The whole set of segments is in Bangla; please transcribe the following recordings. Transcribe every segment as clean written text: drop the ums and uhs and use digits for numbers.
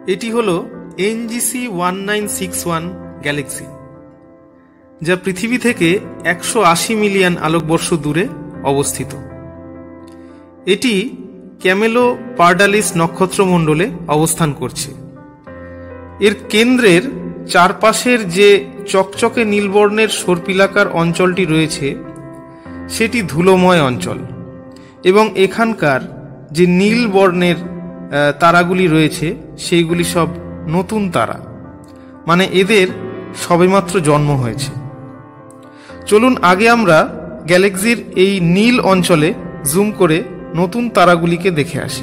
এটি হলো এনজিসি 1961 গ্যালাক্সি, যা পৃথিবী থেকে 180 মিলিয়ন আলোকবর্ষ দূরে অবস্থিত। এটি ক্যামেলো পার্ডালিস নক্ষত্রমণ্ডলে অবস্থান করছে। এর কেন্দ্রের চারপাশের যে চকচকে নীলবর্ণের সর্পিলাকার অঞ্চলটি রয়েছে সেটি ধুলোময় অঞ্চল, এবং এখানকার যে নীল বর্ণের তারাগুলি রয়েছে সেইগুলি সব নতুন তারা, মানে এদের সবেমাত্র জন্ম হয়েছে। চলুন আগে আমরা গ্যালাক্সির এই নীল অঞ্চলে জুম করে নতুন তারাগুলিকে দেখে আসি।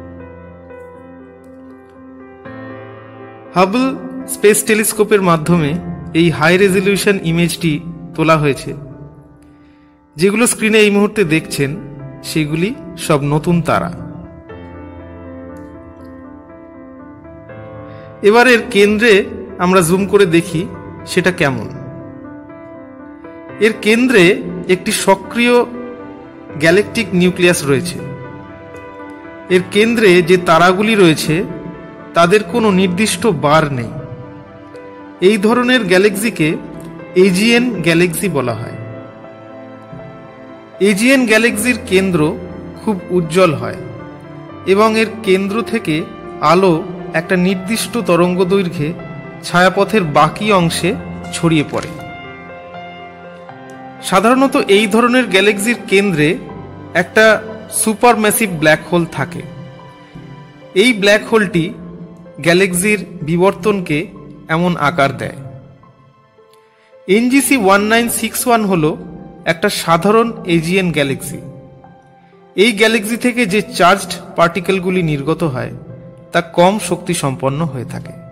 হাবল স্পেস টেলিস্কোপের মাধ্যমে এই হাই রেজলিউশন ইমেজটি তোলা হয়েছে। যেগুলো স্ক্রিনে এই মুহূর্তে দেখছেন সেগুলি সব নতুন তারা। এবার এর কেন্দ্রে আমরা জুম করে দেখি সেটা কেমন। এর কেন্দ্রে একটি সক্রিয় গ্যালাকটিক নিউক্লিয়াস রয়েছে। এর কেন্দ্রে যে তারাগুলি রয়েছে তাদের কোনো নির্দিষ্ট বার নেই। এই ধরনের গ্যালাক্সিকে এজিএন গ্যালাক্সি বলা হয়। এজিএন গ্যালাক্সির কেন্দ্র খুব উজ্জ্বল হয় এবং এর কেন্দ্র থেকে আলো একটা নির্দিষ্ট তরঙ্গদৈর্ঘ্যে ছায়াপথের বাকি অংশে ছড়িয়ে পড়ে। সাধারণত এই ধরনের গ্যালাক্সির কেন্দ্রে একটা সুপারম্যাসিভ ব্ল্যাক হোল থাকে। এই ব্ল্যাক হোলটি গ্যালাক্সির বিবর্তনকে এমন আকার দেয়। এনজিসি 1961 হল একটা সাধারণ এজিএন গ্যালাক্সি। এই গ্যালাক্সি থেকে যে চার্জড পার্টিকেলগুলি নির্গত হয় তা কম শক্তি সম্পন্ন হয়ে থাকে।